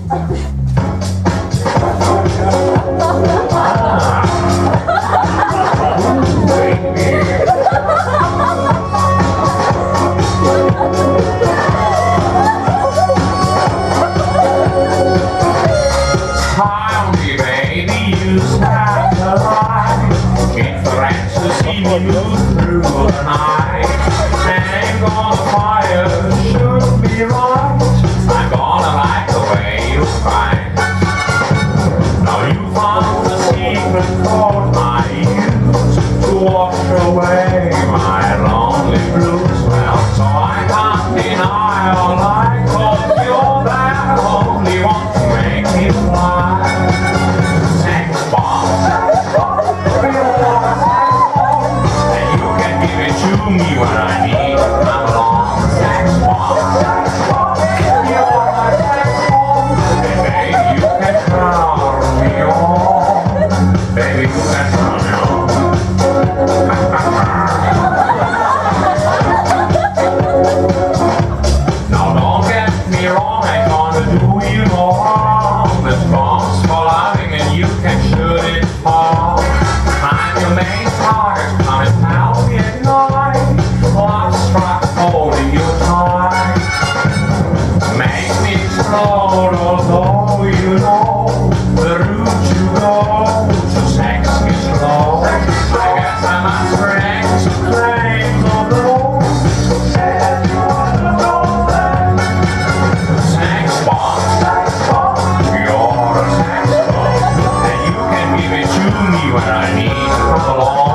Through the night, hang on the fire, should be right. I'm gonna like the way you fight. Now you found the secret chord I use to wash away my lonely blues. Well, so I can't deny all I cause you're the only one to make me fly. Sex bomb. Me when I need, I'm along. Sex bomb. You're my sex bomb. And baby, you can turn me on. Baby, you can turn me on. Now don't get me wrong, I'm gonna do you no harm. This bomb's for loving and you can shoot it far. I'm your main target, come and help me at night. Holding you tight, make me explode. Although you know the route you go to sex me slow. I guess I must break some claims, although so sad you wanna know that. Sex bomb, you're a sex bomb, and you can give it to me when I need. Come along.